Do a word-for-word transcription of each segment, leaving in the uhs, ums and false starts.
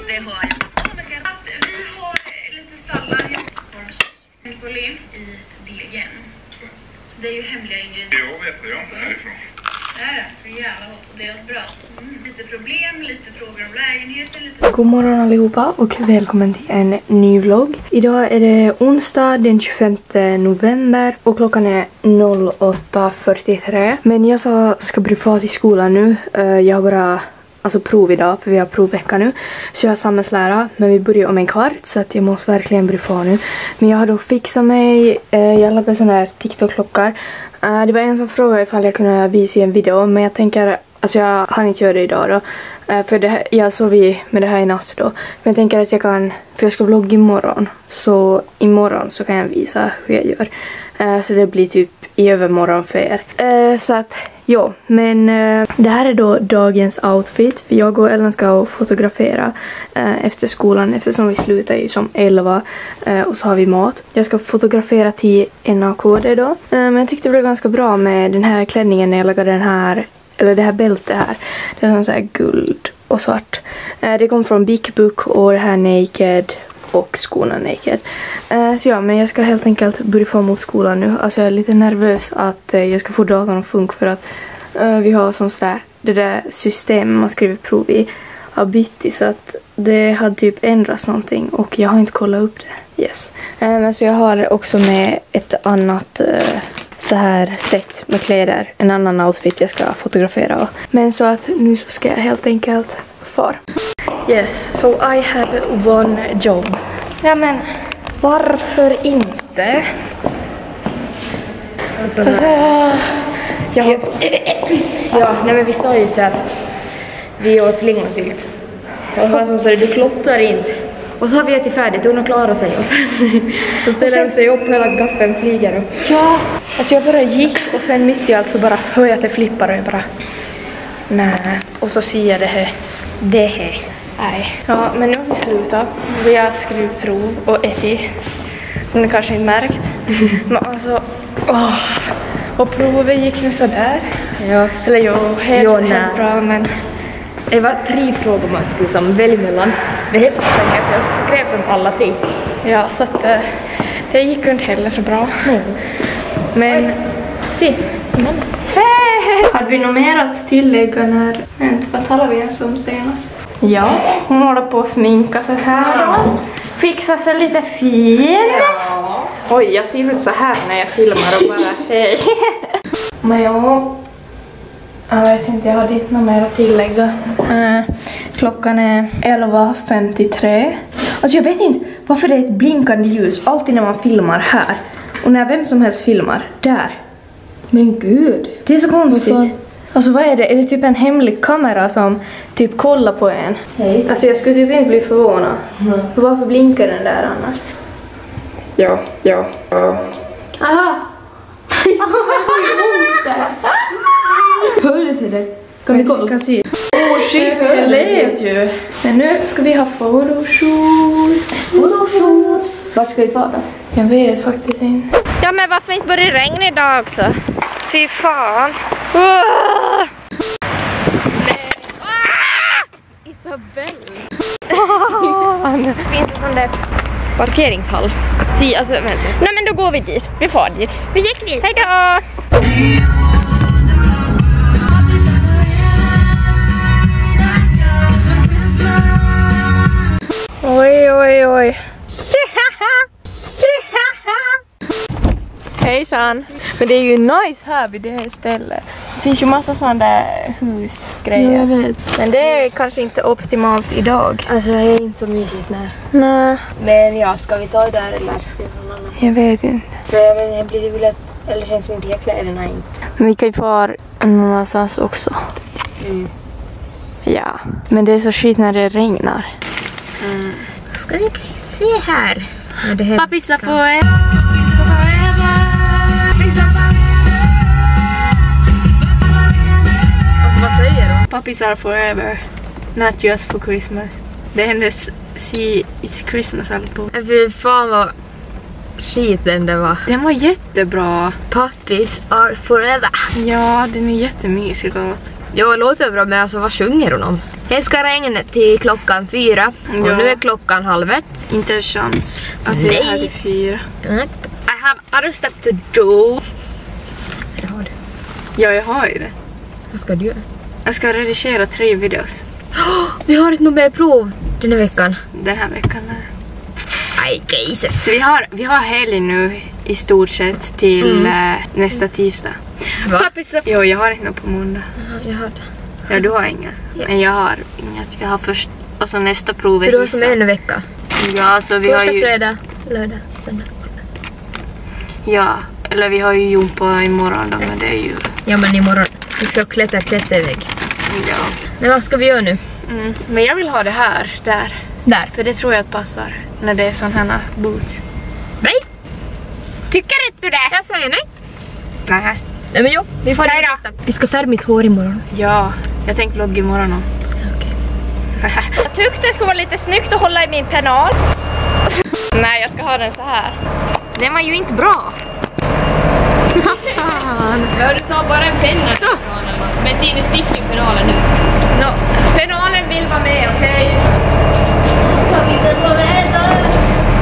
det har jag. Vi har lite sallad i volym i degen. Det är ju hemliga ingredienser. Jag vet det, jag är härifrån. Det är så jävla gott och det är bra. Mm. Lite problem, lite frågor om lägenheten. Lite... God morgon allihopa och välkommen till en ny vlogg. Idag är det onsdag den tjugofemte november och klockan är åtta fyrtiotre. Men jag så ska börja få till skolan nu. Jag har bara alltså prov idag för vi har provvecka nu. Så jag har samhällslära men vi börjar om en kvart så att jag måste verkligen börja få nu. Men jag har då fixat mig. Jag la på sådana här TikTok-klockar. Uh, det var en som frågade ifall jag kunde visa en video, men jag tänker, alltså jag hann inte göra det idag då. Uh, för det här, jag sov i med det här i natt då. Men jag tänker att jag kan, för jag ska vlogga imorgon. Så imorgon så kan jag visa hur jag gör. Uh, så det blir typ i övermorgon för er. Uh, så att, ja. Men uh, det här är då dagens outfit. För jag och Ellen ska fotografera uh, efter skolan. Eftersom vi slutar ju som elva. Uh, och så har vi mat. Jag ska fotografera till N A K D då. Uh, men jag tyckte det var ganska bra med den här klänningen när jag lagade den här. Eller det här bältet här. Det är som så här guld och svart. Uh, det kom från Big Book och det här Naked. Och skorna Naked. Uh, så ja, men jag ska helt enkelt börja få mot skolan nu. Alltså jag är lite nervös att uh, jag ska få datorn att funka för att uh, vi har sån sådär, det där systemet man skriver prov i har bytt så att det hade typ ändrats någonting och jag har inte kollat upp det. Yes. Uh, men så jag har också med ett annat uh, så här set med kläder. En annan outfit jag ska fotografera. Men så att nu så ska jag helt enkelt far. Yes, so I have one job. Ja men, varför inte? Alltså, alltså, jag... ja, nej men vi sa ju så att vi åt lingonsylt. Och han som sa du klottar in. Och så har vi ätit färdigt och hon har klarat sig. Så ställer hon sig upp och hela gaffeln flyger upp. Ja, alltså jag bara gick och sen mitt i allt så bara hör jag att det flippar och jag bara... Nej, och så ser jag det här. Det här. Nej. Ja, men nu har vi slutat. Vi har skrivit prov och ätit. Hon har kanske inte märkt. Men alltså, åh. Och provet gick nu sådär. Ja. Eller jo, helt, jo, helt bra, men... Det var tre frågor man skulle som välja mellan. Det är helt enkelt, så jag skrev som alla tre. Ja, så att det gick inte heller så bra. Mm. Men, se. Men. Hej! Hade vi något mer att tillägga när... Vänta, vad talar vi ens om senast? Ja, hon håller på att sminka sig här då. Fixa sig lite fin. Ja. Oj, jag ser ut så här när jag filmar och bara hej. Men ja, jag vet inte, jag hade inte något mer att tillägga. Uh, klockan är elva femtiotre. Alltså jag vet inte varför det är ett blinkande ljus alltid när man filmar här. Och när vem som helst filmar, där. Men gud. Det är så konstigt. Varför? Alltså vad är det? Är det typ en hemlig kamera som typ kollar på en? Hej. Alltså jag skulle typ inte bli förvånad. Mm. För varför blinkar den där annars? Ja, ja, ja. Aha! Hör du sig det? Kan vi kolla? Kan se. Åh shit, det lät ju. Men nu ska vi ha photoshoot. Photoshoot. Vart ska vi fara? Jag vet faktiskt inte. Ja men varför inte börja regna idag också? Fy fan. Uh! Isabelle. Finns det sån där parkeringshall? Si, alltså vänta. Nej men då går vi dit. Vi får dit. Vi gick dit. Hej då! Oj oj oj. Hejsan. Men det är ju nice här vid det här stället. Det finns ju massa sådana där husgrejer. Jag vet. Men det är kanske inte optimalt idag. Alltså det är inte så mysigt, nej. Nej. Men ja, ska vi ta det där eller ska vi ta någon annan? Jag vet inte. För jag vet inte, jag blir väl att, eller känns som de här kläderna inte. Men vi kan ju fara någon annanstans också. Mm. Ja. Men det är så skit när det regnar. Mm. Ska vi se här? Ja, det här Pappisa på en. Alltså vad säger du? Puppies are forever. Not just for Christmas. Det är hennes See It's Christmas album. Fy fan vad skit den det var. Den var jättebra. Puppies are forever. Ja, den är jättemysig låt. Ja, låter bra, men alltså vad sjunger hon om? Det ska regna till klockan fyra. Och Ja. nu är klockan halv ett. Inte en chans att vi är här till fyra. Mm. I have other stuff to do. Det har du. Ja, jag har ju det. Vad ska du göra? Jag ska redigera tre videos Vi har ett Nobelprov den här veckan. den här veckan. Aj, Jesus. Så vi har, vi har helg nu i stort sett till mm. eh, nästa tisdag. Va? Jo, jag har inte något på måndag. Ja, jag har det. Ja, du har inget. Ja. Men jag har inget. Jag har först, och så nästa prov är Så du har som hissa. en vecka? Ja, så vi Torsdag, har ju... fredag, lördag, söndag. Ja, eller vi har ju jumpa imorgon då, men det är ju... Ja, men imorgon. Vi ska klättra klättervägg. Ja. Men vad ska vi göra nu? Mm. Men jag vill ha det här, där. Där. För det tror jag att passar när det är sån här boots. Nej. Tycker inte du det? Jag säger nej. Nej. Nej, men jo. Vi får det nästa. Vi ska färga mitt hår imorgon. Ja, jag tänkte vlogga imorgon om. Okej. Jag tyckte det skulle vara lite snyggt att hålla i min penal. Nej, jag ska ha den så här. Den var ju inte bra. Ja, du tar bara en penna. Så. Men ser ni stickning penalen nu? No, penalen vill vara med, okej? Okay? Kan vi inte vara med där?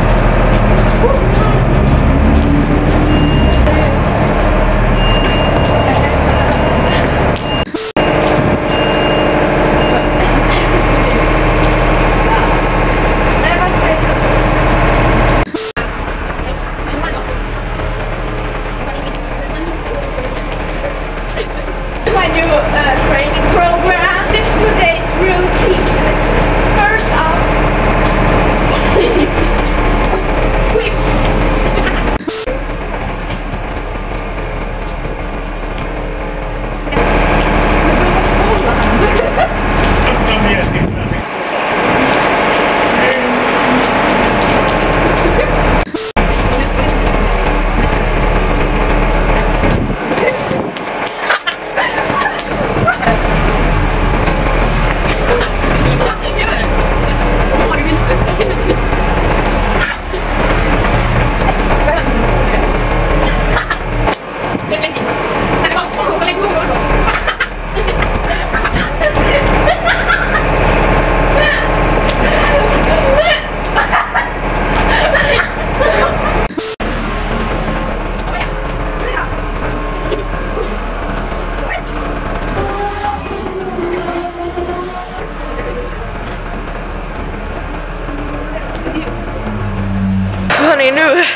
Hörrni, nu, nu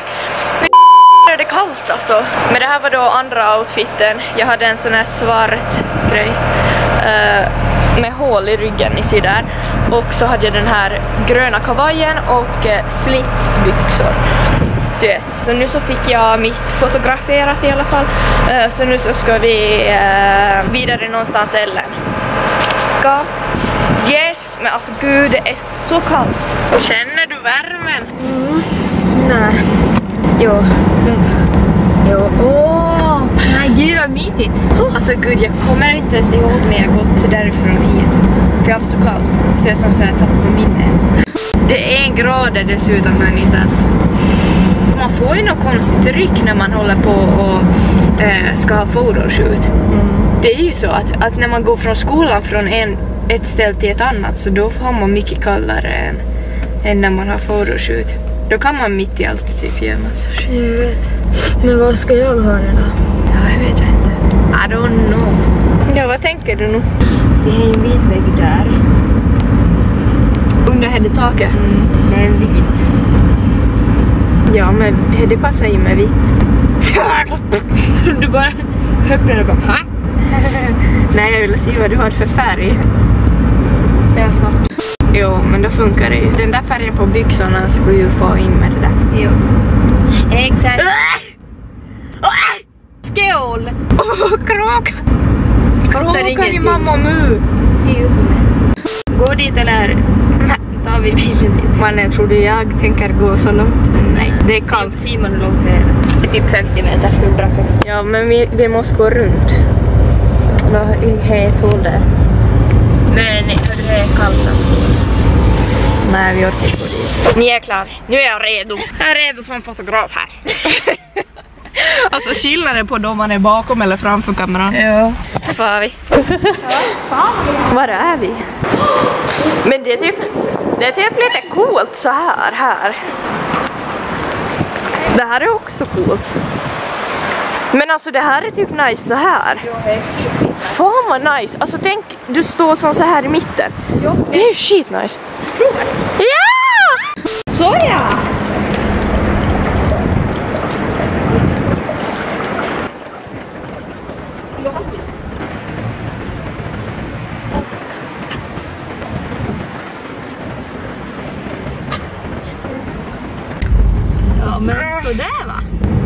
är det kallt alltså. Men det här var då andra outfiten. Jag hade en sån här svart grej uh, med hål i ryggen, ni ser där. Och så hade jag den här gröna kavajen och uh, slitsbyxor. Så yes. Så nu så fick jag mitt fotograferat i alla fall. Uh, så nu så ska vi uh, vidare någonstans eller ska. Yes, men alltså gud, det är så kallt. Känner du värmen? Mm. Nej. Jo, vänta. Jo, åh! Nej, gud vad mysigt. Alltså gud, jag kommer inte ens ihåg när jag gått därifrån hit. För jag har haft så kallt. Så jag som såhär tappar minne. Det är en grader dessutom, när ni sett. Man får ju något konstigt ryck när man håller på och eh, ska ha photoshoot. Mm. Det är ju så att, att när man går från skolan från en, ett ställe till ett annat, så då har man mycket kallare än, än när man har photoshoot. Då kan man mitt i allt typ göra massa. Jag vet. Men vad ska jag ha det då? Ja, jag vet inte. I don't know. Ja, vad tänker du nu? Så jag har en vit vägg där. Under hade taket? Mm, med en vit. Ja, men det passar ju med vitt. Du bara höpplar och bara, ha? Nej, jag vill se vad du har för färg. Det är svart. Jo, men då funkar det ju. Den där färgen på byxorna skulle ju få in med det där. Jo. Exakt. Skål! Åh, oh, kråk! Fattar kan ju mamma och mu. Ser ut som en. Gå dit eller tar vi bilen dit? Mannen, tror du jag tänker gå så långt? Nej, det är kallt. Ser man hur långt det är? Det är typ femtio meter, hundra högst. Ja, men vi, vi måste gå runt. Nå, i het hål där. Men det är kallt alltså. Nej, vi orkar inte gå dit. Ni är klar. Nu är jag redo. Jag är redo som fotograf här. Alltså skillnaden på då man är bakom eller framför kameran. Ja. Här får vi. Var är vi? Men det är typ, det är typ lite coolt så här, här. Det här är också coolt. Men alltså det här är typ nice så här. Ja, det är skitfint. Fan vad nice. Alltså tänk, du står som så här i mitten. Ja, Det är ju shit nice. Ja! så ja! Ja men sådär va?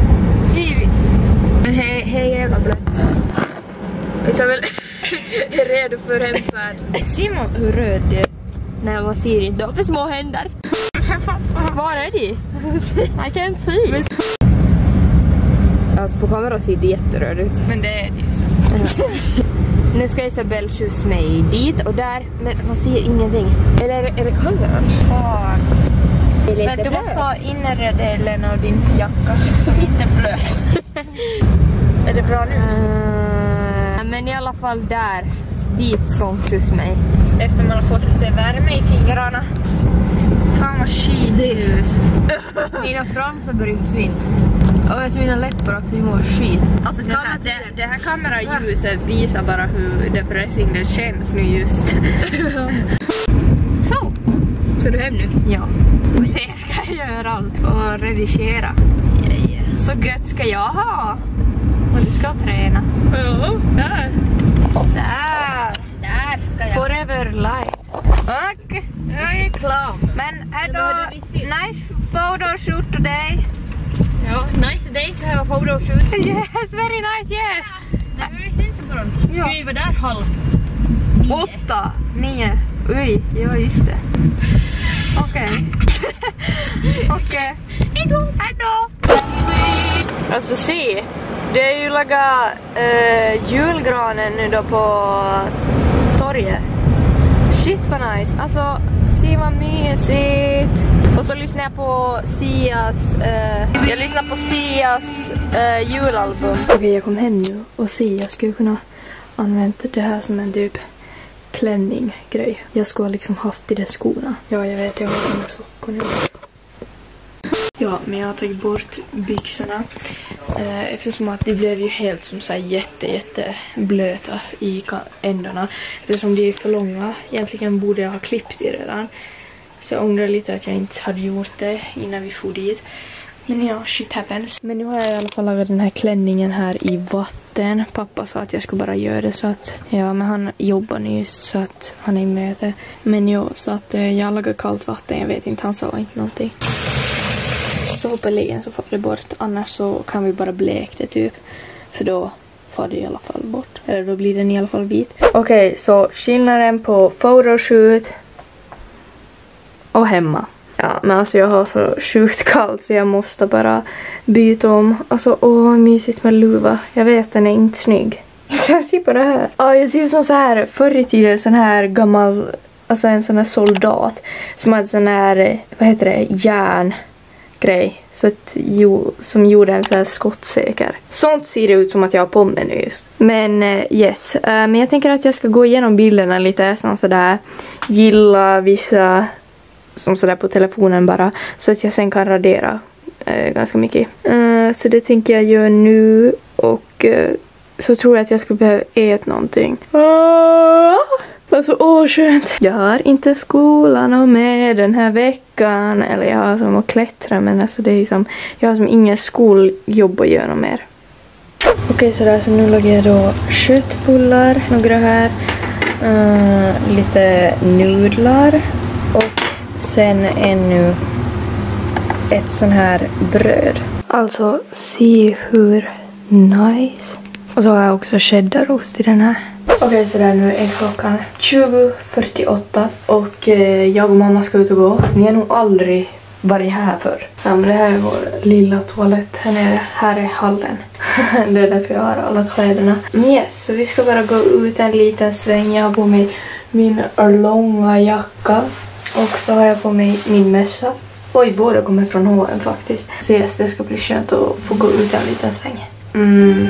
Men hej, hej jävla blött. Isabel är redo för hemfärd. Simon, hur röd det är. Nej, man ser inte. För små händer. Var är de? I can't see. Alltså på kameran ser det jätteröd ut. Men det är det så. Nu ska Isabel skjuts mig dit och där. Men man ser ingenting. Eller är det, är det kameran? Fan. Det är lite Men du blöt. måste ha inre delen av din jacka som inte är blöt. Är det bra nu? Uh, men i alla fall där. Dit ska hon skjuts mig. Efter man har fått lite värme i fingrarna. Fan vad skit det är ut. Mina fransar börjar försvinna. Och jag ser mina läppar också, det mår skit. Alltså det här, det, det här kameraljuset visar bara hur depressing det känns nu just. Så. Ska du hem nu? Ja. Det ska jag göra allt och redigera. Yeah, yeah. Så gött ska jag ha. Och du ska träna. Ja, där. Där. Där ska jag. Forever light. Och Jag är klar. men är Så då behöver vi film. nice photoshoot today. Ja, nice day to have a photo shoot. Yes, very nice, yes. När vi ses på dem. Ska vi vara där halv nio? Åtta, nio. Oj, ja just det. Okej. Okej. Hejdå. Hejdå. Alltså se, det är ju lagat äh, julgranen nu då på torget. Shit vad nice. Alltså, se vad mysigt. Och så lyssnar jag på Sias, äh, jag lyssnar på Sias äh, julalbum. Okej, okay, jag kom hem nu och Sia skulle kunna använda det här som en typ klänning-grej. Jag skulle liksom haft i de skorna. Ja, jag vet, jag har såna sockor nu. Ja, men jag har tagit bort byxorna. Eh, eftersom att de blev ju helt som så här jätte, jätte blöta i ändarna. Eftersom de är för långa. Egentligen borde jag ha klippt det redan. Så jag ångrar lite att jag inte hade gjort det innan vi får dit. Men ja, shit happens. Men nu har jag i alla fall lagat den här klänningen här i vatten. Pappa sa att jag skulle bara göra det så att... Ja, men han jobbar nu just så att han är i möte. Men jo, så att eh, jag lagar kallt vatten. Jag vet inte, han sa inte någonting. Så hoppeligen så får det bort. Annars så kan vi bara bleka det typ. För då får det i alla fall bort. Eller då blir den i alla fall vit. Okej, okay, så skillnaden på photoshoot och hemma. Ja, men alltså jag har så sjukt kallt så jag måste bara byta om. Alltså, åh, mysigt med luva. Jag vet, den är inte snygg. Så se på det här. Ja, jag ser som så här, förr i tiden sån här gammal, alltså en sån här soldat som hade sån här, vad heter det, järngrej. Så att, jo, som gjorde en så här skottsäker. Sånt ser det ut som att jag har på mig nu just. Men uh, yes, uh, men jag tänker att jag ska gå igenom bilderna lite som sådär, gilla vissa som sådär på telefonen bara. Så att jag sen kan radera uh, ganska mycket. Uh, så det tänker jag göra nu. Och uh, så tror jag att jag skulle behöva äta någonting. Uh, alltså åh skönt. Jag har inte skolan och med den här veckan. Eller jag har som att klättra. Men alltså det är som, jag har som ingen skoljobb att göra mer. Okej, okay, sådär, så nu lagar jag då köttbullar, några här. Uh, lite nudlar. Och sen ännu ett sån här bröd. Alltså, se hur nice. Och så har jag också cheddarost i den här. Okej, okay, så där, nu är klockan tjugo fyrtioåtta och eh, jag och mamma ska ut och gå. Vi har nog aldrig varit här för. Ja, men det här är vår lilla toalett här nere. Här är hallen. Det är därför jag har alla kläderna. Men yes, så vi ska bara gå ut en liten sväng. Jag har på mig min långa jacka. Och så har jag på mig min mössa. Oj, båda kommer från H och M faktiskt. Ses, det ska bli skönt att få gå ut en liten sväng. Mm.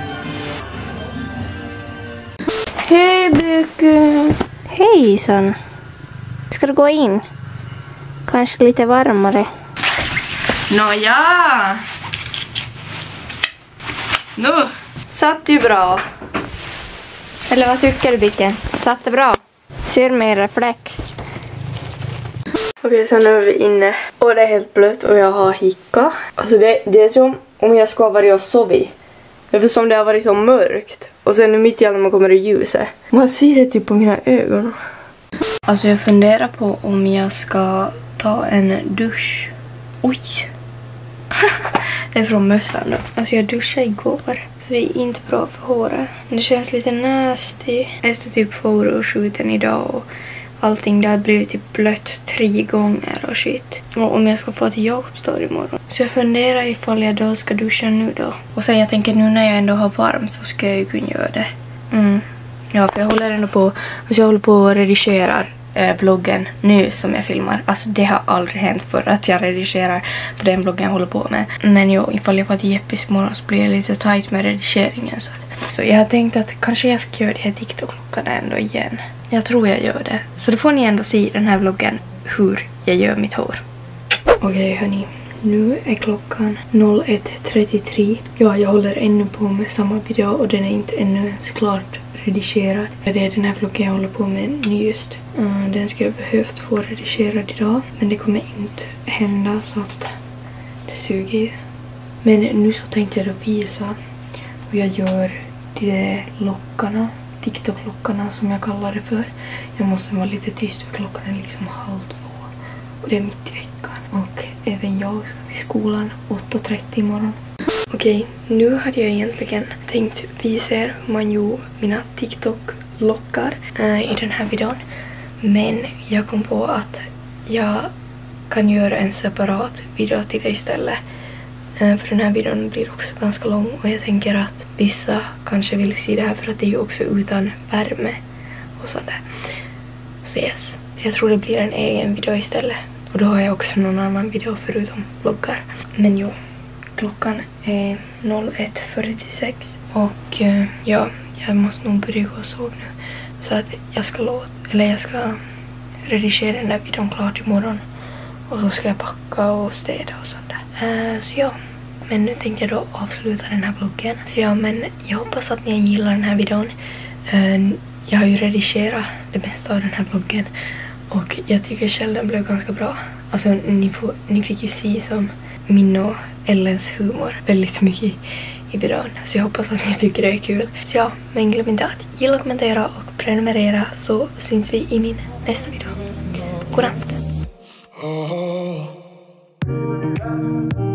Hej, Buku. Hejsan. Ska du gå in? Kanske lite varmare. Nåja. Nu satt ju bra. Eller vad tycker du, Bicken? Satt det bra? Ser med reflex. Okej, så nu är vi inne. Och det är helt blött och jag har hicka. Alltså det, det är som om jag ska ha varit och sovit. Eftersom det har varit så mörkt. Och sen nu mitt i allt man kommer i ljuset. Man ser det typ på mina ögon. Alltså jag funderar på om jag ska ta en dusch. Oj. Det är från mössan då. Alltså jag duschade igår. Så det är inte bra för håret. Det känns lite nasty. Efter typ fotoshooten idag och allting där blivit typ blött tre gånger och shit. Och om jag ska få till Jakobstad imorgon. Så jag funderar ifall jag då ska duscha nu då. Och sen jag tänker nu när jag ändå har varmt så ska jag ju kunna göra det. Mm. Ja, för jag håller ändå på, alltså jag håller på och redigerar eh, vloggen nu som jag filmar. Alltså det har aldrig hänt för att jag redigerar på den vloggen jag håller på med. Men jo, ifall jag får till Jeppis imorgon så blir det lite tight med redigeringen. Så, att, så jag har tänkt att kanske jag ska göra det här TikTok-vloggarna ändå igen. Jag tror jag gör det. Så då får ni ändå se i den här vloggen hur jag gör mitt hår. Okej okay, hörni. Nu är klockan ett trettiotre. Ja, jag håller ännu på med samma video och den är inte ännu ens klart redigerad. Det är den här vloggen jag håller på med nu just. Uh, den ska jag behövt få redigerad idag. Men det kommer inte hända så att det suger ju. Men nu så tänkte jag då visa hur jag gör de där lockarna. TikTok-lockarna som jag kallar det för. Jag måste vara lite tyst för klockan är liksom halv två. Och det är mitt i veckan. Och även jag ska till skolan åtta trettio imorgon. Okej, nu hade jag egentligen tänkt visa er hur man gör mina TikTok-lockar äh, i den här videon. Men jag kom på att jag kan göra en separat video till det istället. För den här videon blir också ganska lång och jag tänker att vissa kanske vill se det här för att det är ju också utan värme och sådär. Så yes, jag tror det blir en egen video istället. Och då har jag också någon annan video förutom vloggar. Men jo, klockan är ett fyrtiosex och ja, jag måste nog börja gå och sova nu. Så att jag ska låta, eller jag ska redigera den här videon klart imorgon. Och så ska jag packa och städa och sånt där. Uh, så ja, men nu tänkte jag då avsluta den här vloggen. Så ja, men jag hoppas att ni gillar den här videon. Uh, jag har ju redigerat det mesta av den här vloggen. Och jag tycker själv den blev ganska bra. Alltså ni, får, ni fick ju se som min och Ellens humor väldigt mycket i videon. Så jag hoppas att ni tycker det är kul. Så ja, men glöm inte att gilla, kommentera och prenumerera så syns vi i min nästa video. Godnatt! Oh.